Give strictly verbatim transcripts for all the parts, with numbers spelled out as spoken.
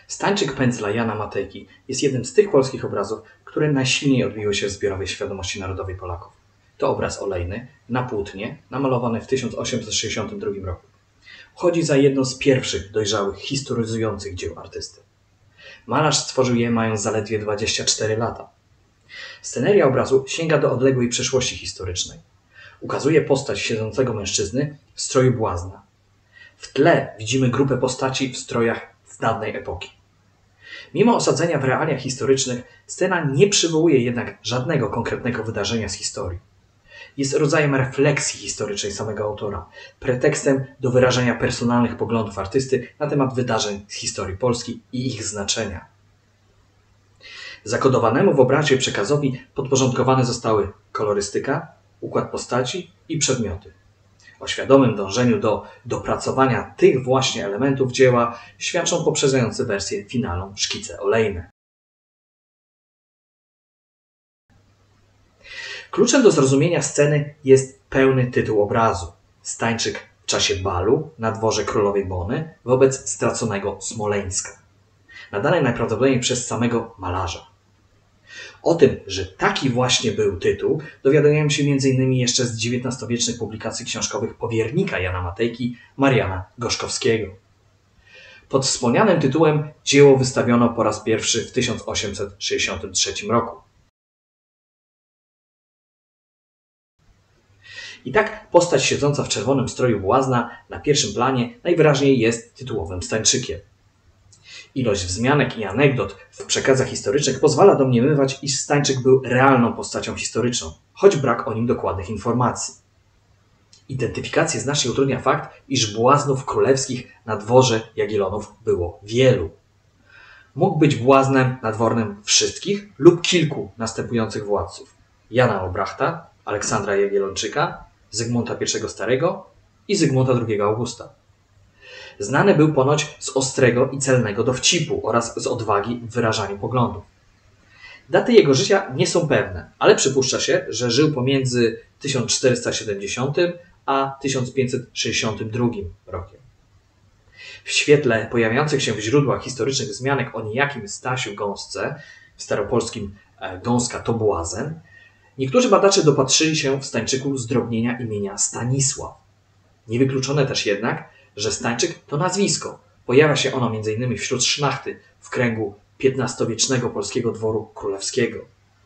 Stańczyk Pędzla Jana Matejki jest jednym z tych polskich obrazów, które najsilniej odbiły się w zbiorowej świadomości narodowej Polaków. To obraz olejny, na płótnie, namalowany w tysiąc osiemset sześćdziesiątym drugim roku. Uchodzi za jedno z pierwszych dojrzałych, historyzujących dzieł artysty. Malarz stworzył je mając zaledwie dwadzieścia cztery lata. Sceneria obrazu sięga do odległej przeszłości historycznej. Ukazuje postać siedzącego mężczyzny w stroju błazna. W tle widzimy grupę postaci w strojach z dawnej epoki. Mimo osadzenia w realiach historycznych, scena nie przywołuje jednak żadnego konkretnego wydarzenia z historii. Jest rodzajem refleksji historycznej samego autora, pretekstem do wyrażania personalnych poglądów artysty na temat wydarzeń z historii Polski i ich znaczenia. Zakodowanemu w obrazie przekazowi podporządkowane zostały kolorystyka, układ postaci i przedmioty. O świadomym dążeniu do dopracowania tych właśnie elementów dzieła świadczą poprzedzające wersję finalną szkice olejne. Kluczem do zrozumienia sceny jest pełny tytuł obrazu. Stańczyk w czasie balu na dworze królowej Bony wobec straconego Smoleńska. Nadany najprawdopodobniej przez samego malarza. O tym, że taki właśnie był tytuł, dowiadujemy się między innymi jeszcze z dziewiętnastowiecznych publikacji książkowych powiernika Jana Matejki, Mariana Gorzkowskiego. Pod wspomnianym tytułem dzieło wystawiono po raz pierwszy w tysiąc osiemset sześćdziesiątym trzecim roku. I tak postać siedząca w czerwonym stroju błazna na pierwszym planie najwyraźniej jest tytułowym Stańczykiem. Ilość wzmianek i anegdot w przekazach historycznych pozwala domniemywać, iż Stańczyk był realną postacią historyczną, choć brak o nim dokładnych informacji. Identyfikację znacznie utrudnia fakt, iż błaznów królewskich na dworze Jagiellonów było wielu. Mógł być błaznem nadwornym wszystkich lub kilku następujących władców: Jana Obrachta, Aleksandra Jagiellończyka, Zygmunta pierwszego Starego i Zygmunta drugiego Augusta. Znany był ponoć z ostrego i celnego dowcipu oraz z odwagi w wyrażaniu poglądów. Daty jego życia nie są pewne, ale przypuszcza się, że żył pomiędzy tysiąc czterysta siedemdziesiątym a tysiąc pięćset sześćdziesiątym drugim rokiem. W świetle pojawiających się w źródłach historycznych wzmianek o niejakim Stasiu Gąsce, w staropolskim Gąska to błazen, niektórzy badacze dopatrzyli się w Stańczyku zdrobnienia imienia Stanisław. Niewykluczone też jednak, że Stańczyk to nazwisko. Pojawia się ono między innymi wśród szlachty w kręgu piętnastowiecznego polskiego dworu królewskiego.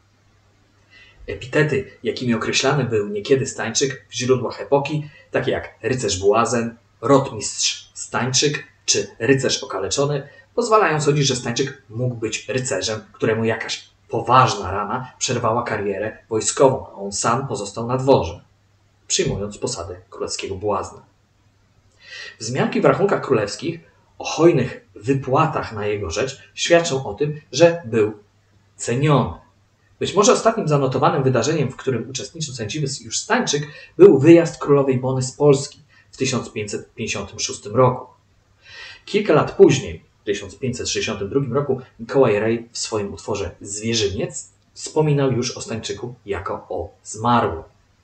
Epitety, jakimi określany był niekiedy Stańczyk w źródłach epoki, takie jak rycerz błazen, rotmistrz Stańczyk czy rycerz okaleczony, pozwalają sądzić, że Stańczyk mógł być rycerzem, któremu jakaś poważna rana przerwała karierę wojskową, a on sam pozostał na dworze, przyjmując posadę królewskiego błazna. Wzmianki w rachunkach królewskich o hojnych wypłatach na jego rzecz świadczą o tym, że był ceniony. Być może ostatnim zanotowanym wydarzeniem, w którym uczestniczył sędziwy już Stańczyk, był wyjazd królowej Bony z Polski w tysiąc pięćset pięćdziesiątym szóstym roku. Kilka lat później, w tysiąc pięćset sześćdziesiątym drugim roku, Mikołaj Rej w swoim utworze Zwierzyniec wspominał już o Stańczyku jako o zmarłym.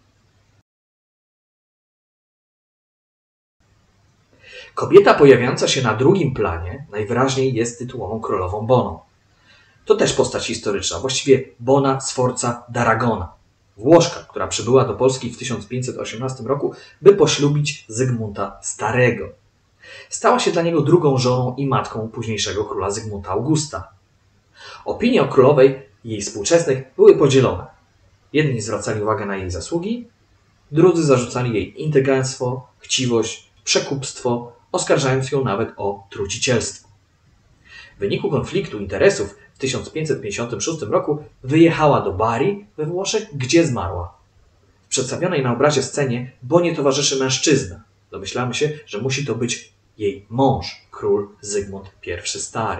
Kobieta pojawiająca się na drugim planie najwyraźniej jest tytułową królową Boną. To też postać historyczna, właściwie Bona Sforza d'Aragona, Włoszka, która przybyła do Polski w tysiąc pięćset osiemnastym roku, by poślubić Zygmunta Starego. Stała się dla niego drugą żoną i matką późniejszego króla Zygmunta Augusta. Opinie o królowej i jej współczesnych były podzielone. Jedni zwracali uwagę na jej zasługi, drudzy zarzucali jej intryganstwo, chciwość, przekupstwo, oskarżając ją nawet o trucicielstwo. W wyniku konfliktu interesów w tysiąc pięćset pięćdziesiątym szóstym roku wyjechała do Bari we Włoszech, gdzie zmarła. W przedstawionej na obrazie scenie Bonie towarzyszy mężczyzna. Domyślamy się, że musi to być jej mąż, król Zygmunt pierwszy Stary.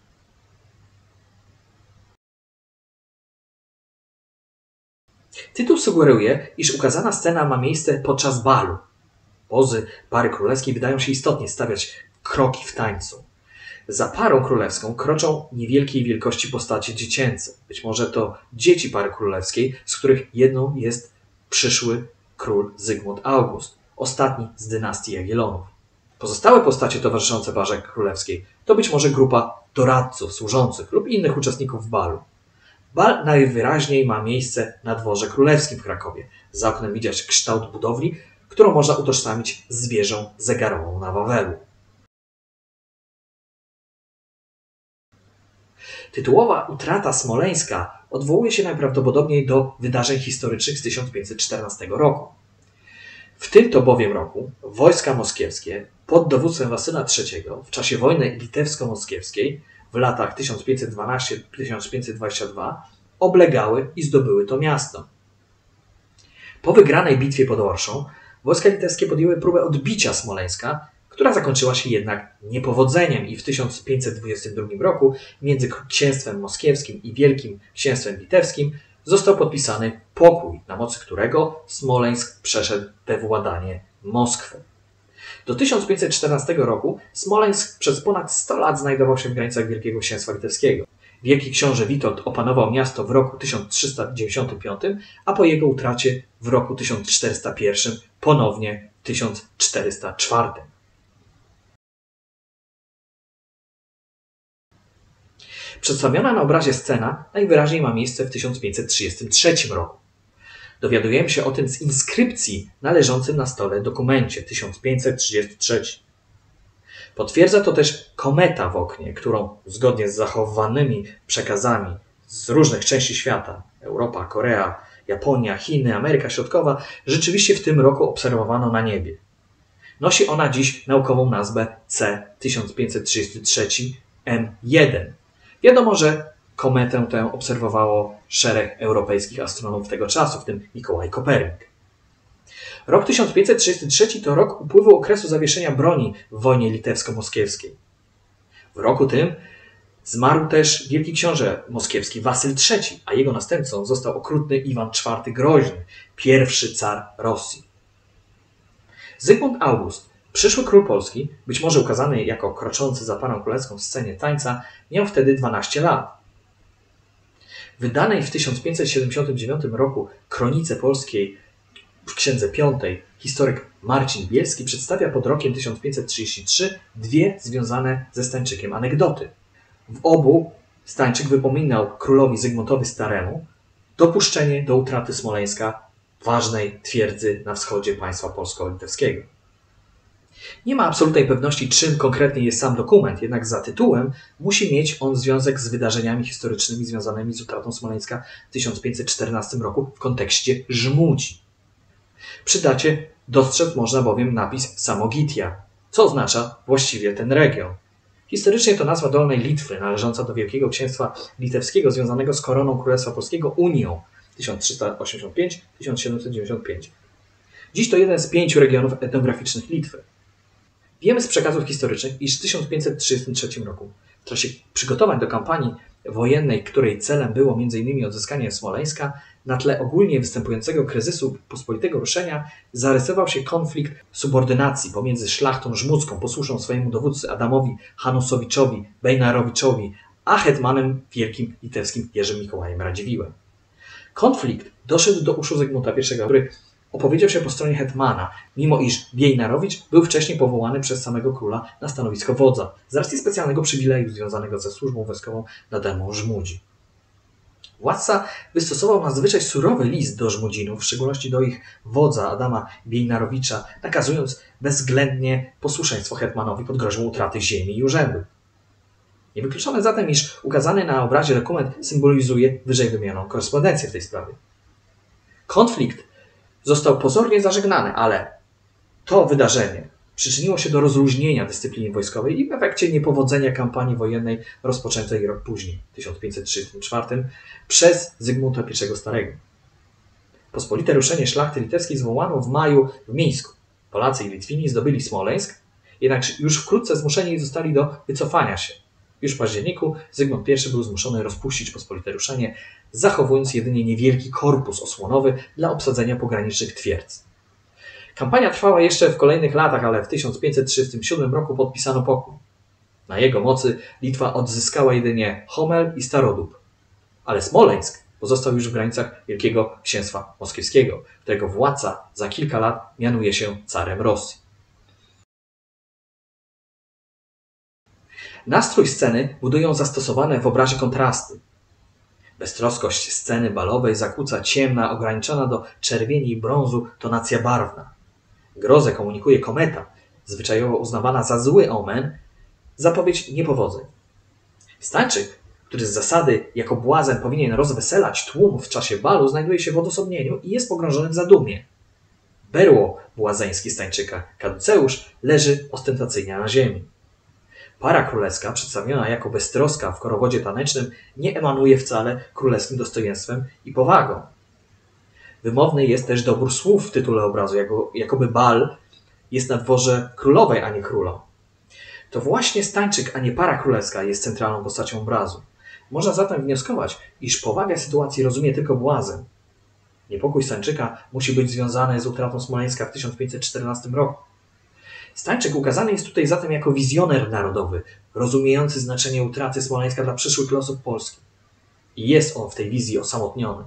Tytuł sugeruje, iż ukazana scena ma miejsce podczas balu. Pozy pary królewskiej wydają się istotnie stawiać kroki w tańcu. Za parą królewską kroczą niewielkiej wielkości postacie dziecięce. Być może to dzieci pary królewskiej, z których jedną jest przyszły król Zygmunt August, ostatni z dynastii Jagiellonów. Pozostałe postacie towarzyszące parze królewskiej to być może grupa doradców, służących lub innych uczestników balu. Bal najwyraźniej ma miejsce na dworze królewskim w Krakowie. Za oknem widać kształt budowli, którą można utożsamić z wieżą zegarową na Wawelu. Tytułowa utrata smoleńska odwołuje się najprawdopodobniej do wydarzeń historycznych z tysiąc pięćset czternastego roku. W tym to bowiem roku wojska moskiewskie pod dowództwem Wasyla trzeciego w czasie wojny litewsko-moskiewskiej w latach tysiąc pięćset dwanaście do tysiąc pięćset dwudziestego drugiego oblegały i zdobyły to miasto. Po wygranej bitwie pod Orszą wojska litewskie podjęły próbę odbicia Smoleńska, która zakończyła się jednak niepowodzeniem i w tysiąc pięćset dwudziestym drugim roku między Księstwem Moskiewskim i Wielkim Księstwem Litewskim został podpisany pokój, na mocy którego Smoleńsk przeszedł we władanie Moskwy. Do tysiąc pięćset czternastego roku Smoleńsk przez ponad sto lat znajdował się w granicach Wielkiego Księstwa Litewskiego. Wielki książę Witold opanował miasto w roku tysiąc trzysta dziewięćdziesiątym piątym, a po jego utracie w roku tysiąc czterysta pierwszym ponownie w tysiąc czterysta czwartym. Przedstawiona na obrazie scena najwyraźniej ma miejsce w tysiąc pięćset trzydziestym trzecim roku. Dowiadujemy się o tym z inskrypcji na leżącym na stole dokumencie tysiąc pięćset trzydziesty trzeci. Potwierdza to też kometa w oknie, którą zgodnie z zachowanymi przekazami z różnych części świata, Europa, Korea, Japonia, Chiny, Ameryka Środkowa, rzeczywiście w tym roku obserwowano na niebie. Nosi ona dziś naukową nazwę C tysiąc pięćset trzydzieści trzy M jeden. Wiadomo, że kometę tę obserwowało szereg europejskich astronomów tego czasu, w tym Mikołaj Kopernik. Rok tysiąc pięćset trzydziesty trzeci to rok upływu okresu zawieszenia broni w wojnie litewsko-moskiewskiej. W roku tym zmarł też wielki książę moskiewski Wasyl trzeci, a jego następcą został okrutny Iwan czwarty Groźny, pierwszy car Rosji. Zygmunt August, przyszły król Polski, być może ukazany jako kroczący za parą królewską w scenie tańca, miał wtedy dwanaście lat. W wydanej w tysiąc pięćset siedemdziesiątym dziewiątym roku kronice polskiej w księdze piątej historyk Marcin Bielski przedstawia pod rokiem tysiąc pięćset trzydziesty trzeci dwie związane ze Stańczykiem anegdoty. W obu Stańczyk wypominał królowi Zygmuntowi Staremu dopuszczenie do utraty Smoleńska, ważnej twierdzy na wschodzie państwa polsko-litewskiego. Nie ma absolutnej pewności, czym konkretnie jest sam dokument, jednak za tytułem musi mieć on związek z wydarzeniami historycznymi związanymi z utratą Smoleńska w tysiąc pięćset czternastym roku w kontekście Żmudzi. Przy dacie dostrzec można bowiem napis Samogitia, co oznacza właściwie ten region. Historycznie to nazwa Dolnej Litwy, należąca do Wielkiego Księstwa Litewskiego związanego z koroną Królestwa Polskiego Unią tysiąc trzysta osiemdziesiąt pięć do tysiąc siedemset dziewięćdziesiąt pięć. Dziś to jeden z pięciu regionów etnograficznych Litwy. Wiemy z przekazów historycznych, iż w tysiąc pięćset trzydziestym trzecim roku, w czasie przygotowań do kampanii wojennej, której celem było między innymi odzyskanie Smoleńska, na tle ogólnie występującego kryzysu pospolitego ruszenia zarysował się konflikt subordynacji pomiędzy szlachtą żmudzką, posłuszną swojemu dowódcy Adamowi Hanusowiczowi Bejnarowiczowi, a hetmanem wielkim litewskim Jerzym Mikołajem Radziwiłłem. Konflikt doszedł do uszu Zygmunta pierwszego, który opowiedział się po stronie hetmana, mimo iż Bejnarowicz był wcześniej powołany przez samego króla na stanowisko wodza, z racji specjalnego przywileju związanego ze służbą wojskową nad Demą Żmudzi. Władca wystosował nadzwyczaj surowy list do Żmudzinów, w szczególności do ich wodza Adama Bejnarowicza, nakazując bezwzględnie posłuszeństwo hetmanowi pod groźbą utraty ziemi i urzędu. Niewykluczone zatem, iż ukazany na obrazie dokument symbolizuje wyżej wymienioną korespondencję w tej sprawie. Konflikt został pozornie zażegnany, ale to wydarzenie przyczyniło się do rozluźnienia dyscypliny wojskowej i w efekcie niepowodzenia kampanii wojennej rozpoczętej rok później, w tysiąc pięćset trzydziestym czwartym, przez Zygmunta pierwszego Starego. Pospolite ruszenie szlachty litewskiej zwołano w maju w Mińsku. Polacy i Litwini zdobyli Smoleńsk, jednak już wkrótce zmuszeni zostali do wycofania się. Już w październiku Zygmunt pierwszy był zmuszony rozpuścić pospolite ruszenie, zachowując jedynie niewielki korpus osłonowy dla obsadzenia pogranicznych twierdz. Kampania trwała jeszcze w kolejnych latach, ale w tysiąc pięćset trzydziestym siódmym roku podpisano pokój. Na jego mocy Litwa odzyskała jedynie Homel i Starodub, ale Smoleńsk pozostał już w granicach Wielkiego Księstwa Moskiewskiego, którego władca za kilka lat mianuje się carem Rosji. Nastrój sceny budują zastosowane w obrazie kontrasty. Beztroskość sceny balowej zakłóca ciemna, ograniczona do czerwieni i brązu tonacja barwna. Grozę komunikuje kometa, zwyczajowo uznawana za zły omen, zapowiedź niepowodzeń. Stańczyk, który z zasady jako błazen powinien rozweselać tłum w czasie balu, znajduje się w odosobnieniu i jest pogrążony w zadumie. Berło błazeński Stańczyka, kaduceusz, leży ostentacyjnie na ziemi. Para królewska, przedstawiona jako beztroska w korowodzie tanecznym, nie emanuje wcale królewskim dostojeństwem i powagą. Wymowny jest też dobór słów w tytule obrazu, jako, jakoby bal jest na dworze królowej, a nie króla. To właśnie Stańczyk, a nie para królewska jest centralną postacią obrazu. Można zatem wnioskować, iż powagę sytuacji rozumie tylko błazen. Niepokój Stańczyka musi być związany z utratą Smoleńska w tysiąc pięćset czternastym roku. Stańczyk ukazany jest tutaj zatem jako wizjoner narodowy, rozumiejący znaczenie utraty Smoleńska dla przyszłych losów Polski. I jest on w tej wizji osamotniony.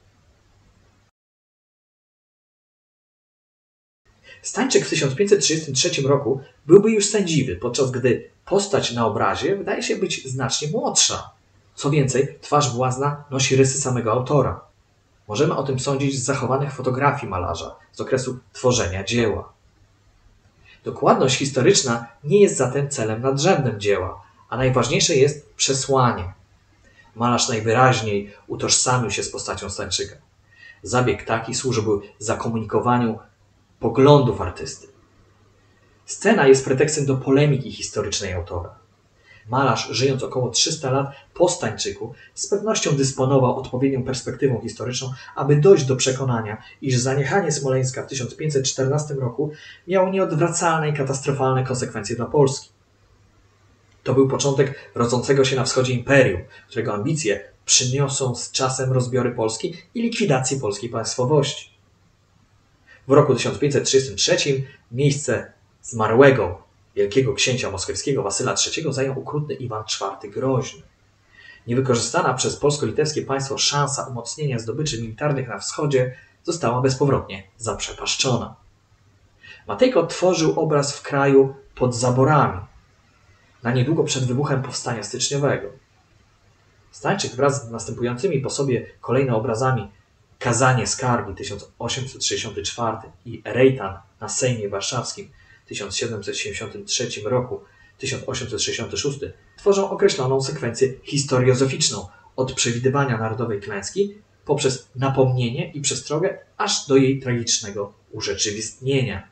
Stańczyk w tysiąc pięćset trzydziestym trzecim roku byłby już sędziwy, podczas gdy postać na obrazie wydaje się być znacznie młodsza. Co więcej, twarz błazna nosi rysy samego autora. Możemy o tym sądzić z zachowanych fotografii malarza z okresu tworzenia dzieła. Dokładność historyczna nie jest zatem celem nadrzędnym dzieła, a najważniejsze jest przesłanie. Malarz najwyraźniej utożsamił się z postacią Stańczyka. Zabieg taki służyłby zakomunikowaniu poglądów artysty. Scena jest pretekstem do polemiki historycznej autora. Malarz, żyjąc około trzysta lat po Stańczyku, z pewnością dysponował odpowiednią perspektywą historyczną, aby dojść do przekonania, iż zaniechanie Smoleńska w tysiąc pięćset czternastym roku miało nieodwracalne i katastrofalne konsekwencje dla Polski. To był początek rodzącego się na wschodzie imperium, którego ambicje przyniosą z czasem rozbiory Polski i likwidację polskiej państwowości. W roku tysiąc pięćset trzydziestym trzecim miejsce zmarłego wielkiego księcia moskiewskiego Wasyla trzeciego zajął okrutny Iwan czwarty Groźny. Niewykorzystana przez polsko-litewskie państwo szansa umocnienia zdobyczy militarnych na wschodzie została bezpowrotnie zaprzepaszczona. Matejko tworzył obraz w kraju pod zaborami, na niedługo przed wybuchem powstania styczniowego. Stańczyk wraz z następującymi po sobie kolejno obrazami Kazanie skargi tysiąc osiemset sześćdziesiąty czwarty i Rejtan na Sejmie Warszawskim w tysiąc siedemset siedemdziesiątym trzecim roku, tysiąc osiemset sześćdziesiąty szósty tworzą określoną sekwencję historiozoficzną od przewidywania narodowej klęski poprzez napomnienie i przestrogę aż do jej tragicznego urzeczywistnienia.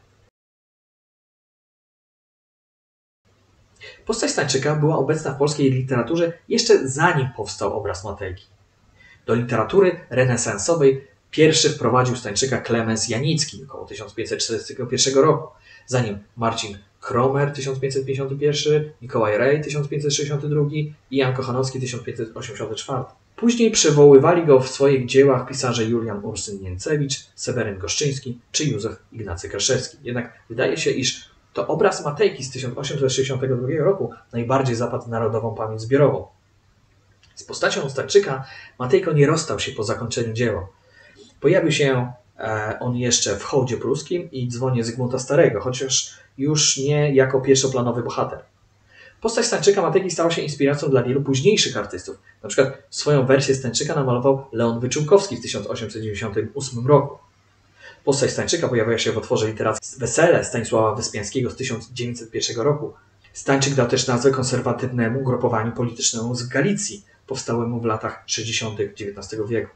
Postać Stańczyka była obecna w polskiej literaturze jeszcze zanim powstał obraz Matejki. Do literatury renesansowej pierwszy wprowadził Stańczyka Klemens Janicki około tysiąc pięćset czterdziestego pierwszego roku, zanim Marcin Kromer tysiąc pięćset pięćdziesiąty pierwszy, Mikołaj Rej tysiąc pięćset sześćdziesiąty drugi i Jan Kochanowski tysiąc pięćset osiemdziesiąty czwarty. Później przywoływali go w swoich dziełach pisarze Julian Ursyn-Niemcewicz, Seweryn Goszczyński czy Józef Ignacy Kraszewski. Jednak wydaje się, iż to obraz Matejki z tysiąc osiemset sześćdziesiątego drugiego roku najbardziej zapadł w narodową pamięć zbiorową. Z postacią Stańczyka Matejko nie rozstał się po zakończeniu dzieła. Pojawił się e, on jeszcze w Hołdzie Pruskim i Dzwonie Zygmunta Starego, chociaż już nie jako pierwszoplanowy bohater. Postać Stańczyka Matejki stała się inspiracją dla wielu późniejszych artystów. Na przykład swoją wersję Stańczyka namalował Leon Wyczółkowski w tysiąc osiemset dziewięćdziesiątym ósmym roku. Postać Stańczyka pojawia się w utworze literackim Wesele Stanisława Wyspiańskiego z tysiąc dziewięćset pierwszego roku. Stańczyk dał też nazwę konserwatywnemu ugrupowaniu politycznemu z Galicji, powstałemu w latach sześćdziesiątych dziewiętnastego wieku.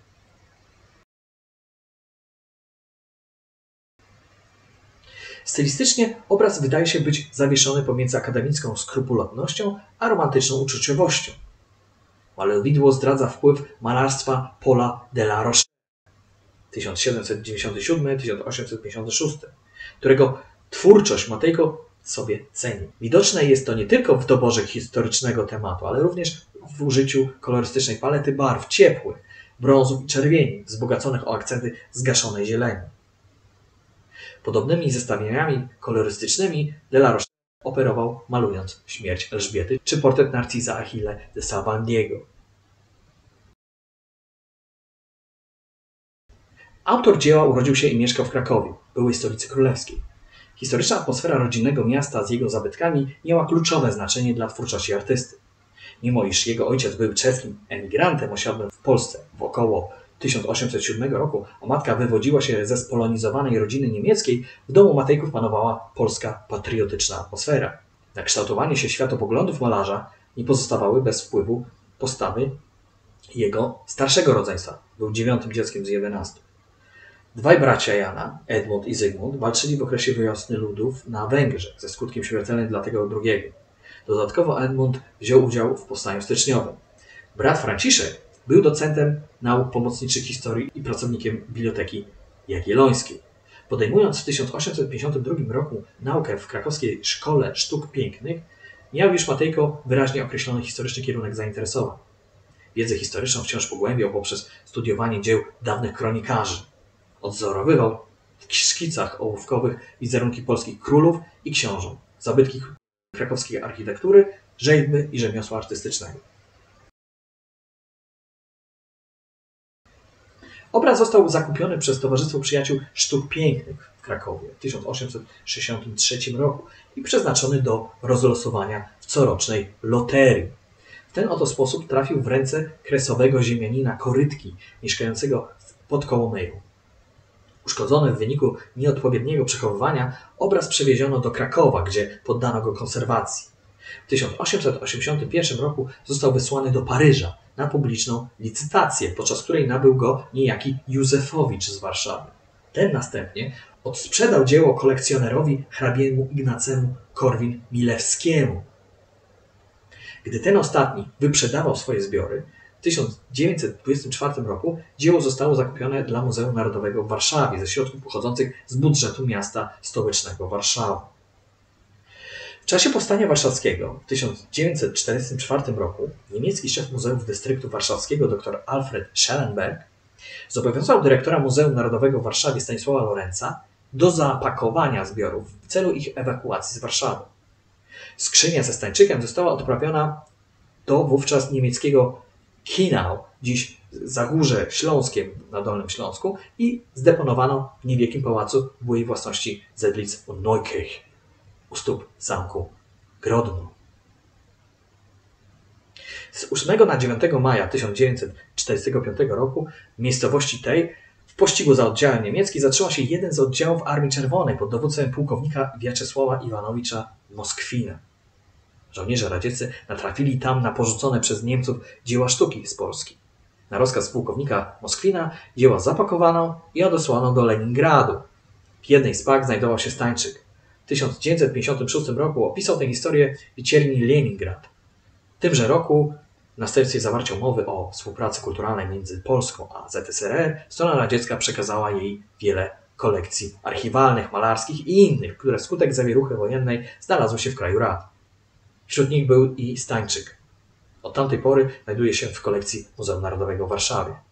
Stylistycznie obraz wydaje się być zawieszony pomiędzy akademicką skrupulatnością a romantyczną uczuciowością. Malowidło zdradza wpływ malarstwa Paula de la Roche tysiąc siedemset dziewięćdziesiąty siódmy do tysiąc osiemset pięćdziesiątego szóstego, którego twórczość Matejko sobie ceni. Widoczne jest to nie tylko w doborze historycznego tematu, ale również w użyciu kolorystycznej palety barw ciepłych, brązów i czerwieni, wzbogaconych o akcenty zgaszonej zieleni. Podobnymi zestawieniami kolorystycznymi de la Roche operował, malując Śmierć Elżbiety czy portret Narcisa Achille de Savandiego. Autor dzieła urodził się i mieszkał w Krakowie, byłej stolicy królewskiej. Historyczna atmosfera rodzinnego miasta z jego zabytkami miała kluczowe znaczenie dla twórczości artysty. Mimo iż jego ojciec był czeskim emigrantem osiadłym w Polsce w około tysiąc osiemset siódmego roku, a matka wywodziła się ze spolonizowanej rodziny niemieckiej, w domu Matejków panowała polska patriotyczna atmosfera. Na kształtowanie się światopoglądów malarza nie pozostawały bez wpływu postawy jego starszego rodzeństwa. Był dziewiątym dzieckiem z jedenastu. Dwaj bracia Jana, Edmund i Zygmunt, walczyli w okresie wiosny ludów na Węgrzech, ze skutkiem śmiertelnym dla tego drugiego. Dodatkowo Edmund wziął udział w powstaniu styczniowym. Brat Franciszek był docentem nauk pomocniczych historii i pracownikiem Biblioteki Jagiellońskiej. Podejmując w tysiąc osiemset pięćdziesiątym drugim roku naukę w krakowskiej Szkole Sztuk Pięknych, miał już Matejko wyraźnie określony historyczny kierunek zainteresowań. Wiedzę historyczną wciąż pogłębiał poprzez studiowanie dzieł dawnych kronikarzy. Odzorowywał w szkicach ołówkowych wizerunki polskich królów i książąt, zabytki krakowskiej architektury, rzeźby i rzemiosła artystycznego. Obraz został zakupiony przez Towarzystwo Przyjaciół Sztuk Pięknych w Krakowie w tysiąc osiemset sześćdziesiątym trzecim roku i przeznaczony do rozlosowania w corocznej loterii. W ten oto sposób trafił w ręce kresowego ziemianina Korytki, mieszkającego pod Kołomyją. Uszkodzony w wyniku nieodpowiedniego przechowywania, obraz przewieziono do Krakowa, gdzie poddano go konserwacji. W tysiąc osiemset osiemdziesiątym pierwszym roku został wysłany do Paryża na publiczną licytację, podczas której nabył go niejaki Józefowicz z Warszawy. Ten następnie odsprzedał dzieło kolekcjonerowi hrabiemu Ignacemu Korwin-Milewskiemu. Gdy ten ostatni wyprzedawał swoje zbiory, w tysiąc dziewięćset dwudziestym czwartym roku dzieło zostało zakupione dla Muzeum Narodowego w Warszawie ze środków pochodzących z budżetu miasta stołecznego Warszawy. W czasie Powstania Warszawskiego w tysiąc dziewięćset czterdziestym czwartym roku niemiecki szef Muzeów Dystryktu Warszawskiego dr Alfred Schellenberg zobowiązał dyrektora Muzeum Narodowego w Warszawie Stanisława Lorenza do zapakowania zbiorów w celu ich ewakuacji z Warszawy. Skrzynia ze stańczykiem została odprawiona do wówczas niemieckiego Chinau, dziś Zagórze Śląskie na Dolnym Śląsku, i zdeponowano w niewielkim pałacu byłej własności Zedlitz und Neukirch u stóp zamku Grodno. Z ósmego na dziewiątego maja tysiąc dziewięćset czterdziestego piątego roku w miejscowości tej w pościgu za oddziałem niemieckim zatrzymał się jeden z oddziałów Armii Czerwonej pod dowództwem pułkownika Wiaczesława Iwanowicza Moskwina. Żołnierze radzieccy natrafili tam na porzucone przez Niemców dzieła sztuki z Polski. Na rozkaz pułkownika Moskwina dzieła zapakowano i odesłano do Leningradu. W jednej z pak znajdował się stańczyk. W tysiąc dziewięćset pięćdziesiątym szóstym roku opisał tę historię w wiecierni Leningrad. W tymże roku, w następstwie zawarcia umowy o współpracy kulturalnej między Polską a Z S R R, strona radziecka przekazała jej wiele kolekcji archiwalnych, malarskich i innych, które wskutek zawieruchy wojennej znalazły się w kraju rad. Wśród nich był i stańczyk. Od tamtej pory znajduje się w kolekcji Muzeum Narodowego w Warszawie.